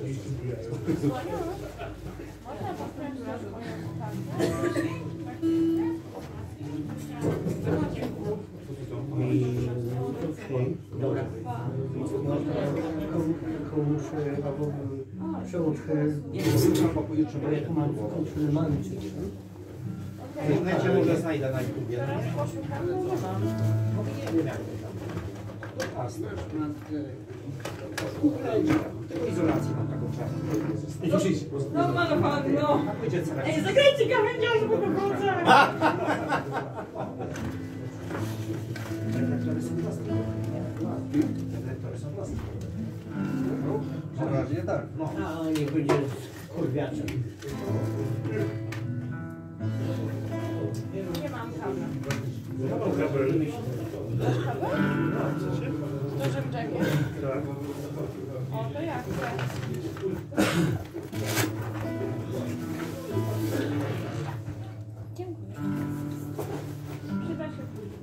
Dobra. Komuś albo przełóż Znajdzie, może znajdę na YouTubie. Izolacji mam taką czarną. No pan, no. Ej, zagrajcie gawędziarz, bo to wrócę. Reflektory są plastikowe. Reflektory są plastikowe. Przeważnie tak, no. A niech będzie kurwiaczem. Nie mam kabla. Ja mam kabel. W dużym dżemie? Tak. O, to ja chcę. Dziękuję. Przyda się później.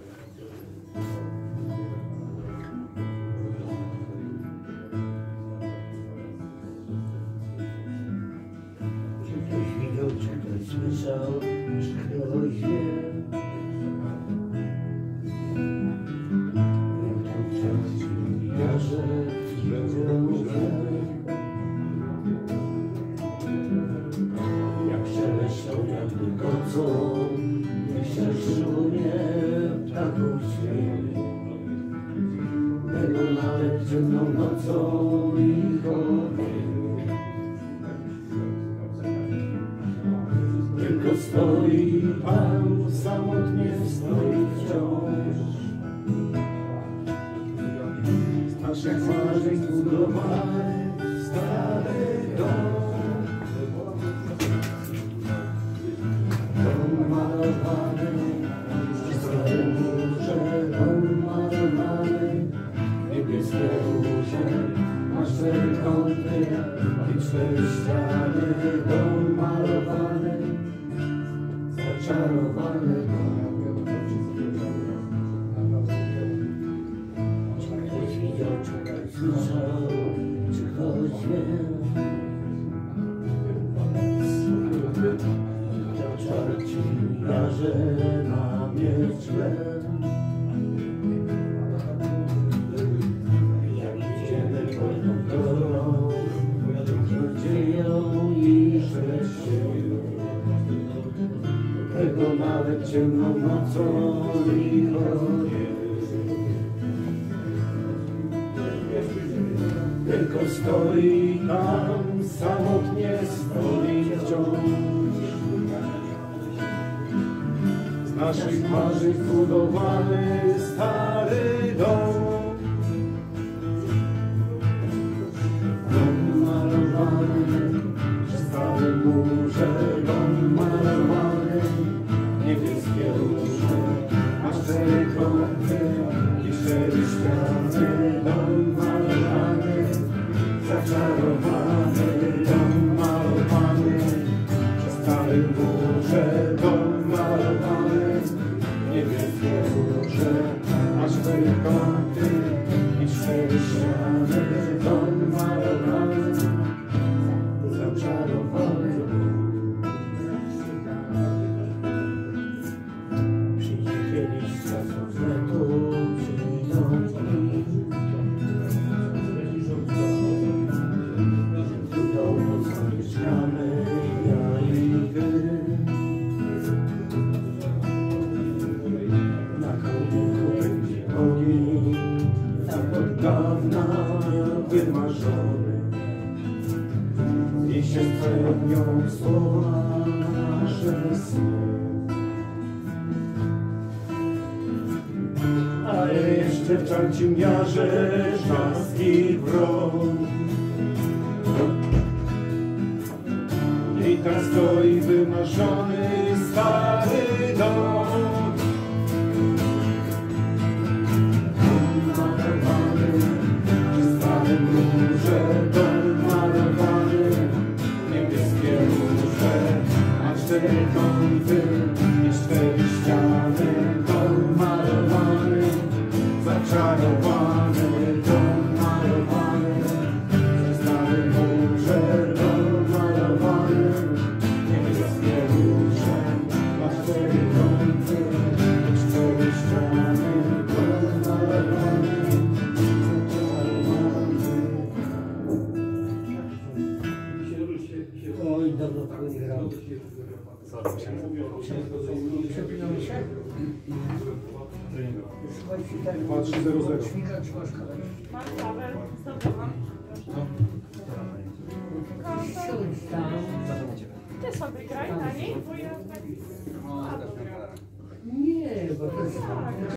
Czy ktoś widział, czy ktoś słyszał, czy ktoś wie? Jak tam wciąż jarze widzą wiary, jak szeleszczą, jakby kocą, myślę, szumie ptaków śpiew. Tego nawet ciemną nocą ich ogień. Tylko stoi Pan, samotnie stoi wciąż. Z naszych marzeń zbudowany stary dom. Dom malowany, przy starym murze, dom malowany. Niebieskie róże, ma cztery kąty i cztery ściany. Dom malowany, zaczarowany dom. Czy ktoś widział, czy ktoś słyszał, czy ktoś wie? To czarci jarze na mieczle. Jak idziemy wolną drogą, nadzieją i szczęściem. Tego nawet ciemną nocą i chodzi. Tylko stoi tam, samotnie stoi wciąż. Z naszych marzeń zbudowany stary dom. Dom malowany, przy starym murze, dom malowany. Niebieskie róże, ma cztery kąty i cztery ściany. Dom malowany, zaczarowany. Dom malowany, przy starym murze. Dom malowany, niebieskie róże, ma cztery kąty i cztery ściany. Dom malowany, zaczarowany. Przyjdzie kiedyś czas odletu, przyjdą dni. Tu domu zamieszkamy, ja i wy. Na kołnku będzie ogień, tak od dawna wymarzony. I się spełnią słowa nasze sny. Ale jeszcze w czarcim jarze szlaski wrog. I tam stoi wymarzony stary dom. Dom malowany, przy starym murze. Dom malowany, niebieskie róże, ma cztery kąty i cztery ściany. Dom malowany, zaczarowany. Dom malowany, przy starym murze. Przepinamy się? Słuchajcie, tak. 2300. Śmigacz masz kolej. Mam kawę, zdobyłam. Proszę. Siądź tam. Ty sobie graj na niej, bo ja tak... Nie, bo to jest...